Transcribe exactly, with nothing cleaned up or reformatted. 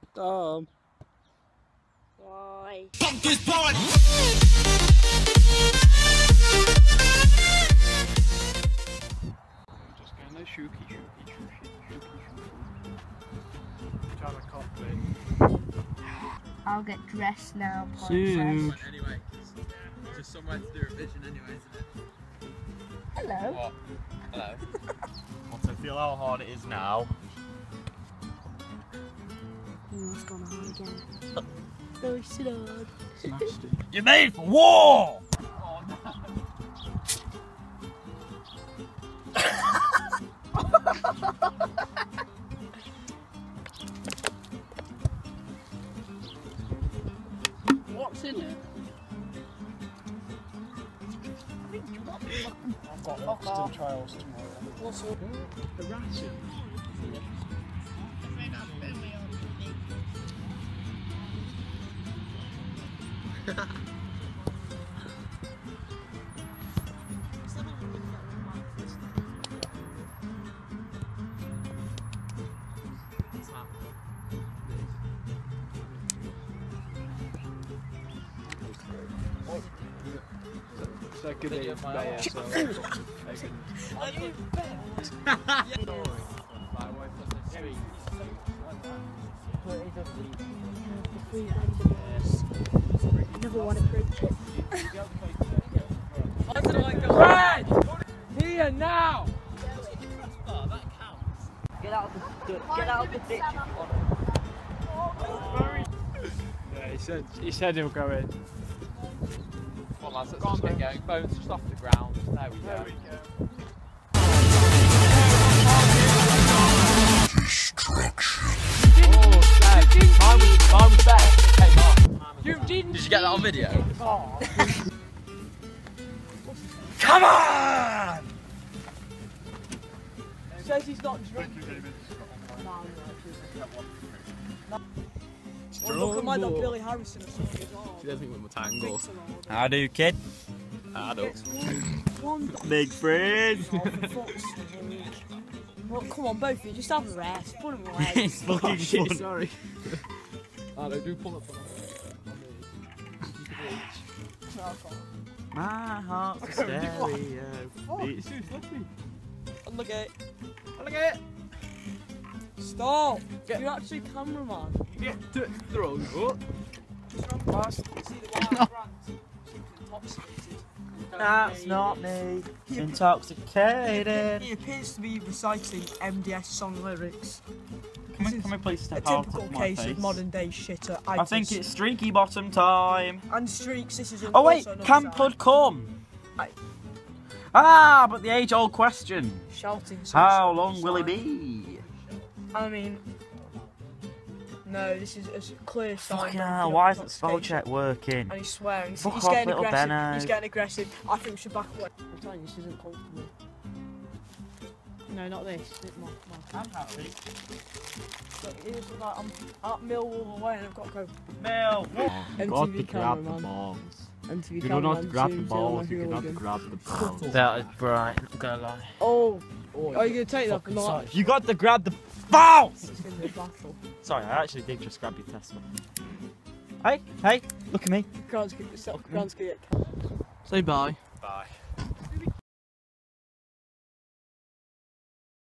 Tom. Why? Pump this party! Just going no shooky, shooky, shooky, shooky, shooky. Trying to cockpit. I'll get dressed now. Soon. Anyway, it's just somewhere to do revision anyway, isn't it? Hello. What? Hello. Want to feel how hard it is now? Oh, it's gone hard again. Very sad. It's nasty. You're made for war! Oh no. What's in it? I've got Oxton trials tomorrow. What's up? The ration. It's like a bit of mayo, so Are you never want to preach it. Red! Here now! Get out of the get out of the ditch if you want. Yeah, he said he said he'll go in. Come on lads, let's just get going. Bones just off the ground. There we go. There we go. Mine was, mine was better. Hey, Mark. You didn't. Did you get that on video? Come on! Says he's not drunk. Well, look at mine, that Billy Harrison or something as well. She doesn't think we're tangle. How do, kid? I don't. One Big friend. oh, for fuck's sake. Well, come on, both of you, just have a rest. Put him away. It's fucking Shit, fun. sorry. I don't do pull up on My heart's a stereo. Beats. Look at it. Look at it. Stop. You're actually cameraman. Get to throw it. That's not me. Intoxicated. He appears to be reciting M D S song lyrics. Can we, can we please A step out typical of my case face? of modern day shitter. I think it's streaky bottom time. And streaks. This is. Oh wait, also another can side. Pud come? I- Ah, but the age-old question. Shouting. How long will he be? I mean, no. This is a clear sign. Fucking of hell, why isn't intoxication. spell check working? And he's swearing. Fuck he's off, getting little aggressive. Benno. He's getting aggressive. I think we should back away. I'm telling you, this isn't comfortable. No, not this. This my, my. I'm happy. Look, it's like I'm at Millwall away and I've got to go. Mill. M T V cameraman. balls. M T V You don't know how to cameraman, grab the zoom, balls, zoom, you can have to hooligan. grab the balls. That is bright, not gonna lie. Oh, are you going to take that for not? You got to grab the balls! It's going to be a battle. Sorry, I actually did just grab your Tesla. Hey, hey, look at me. Grant's going to get. Say bye. Bye.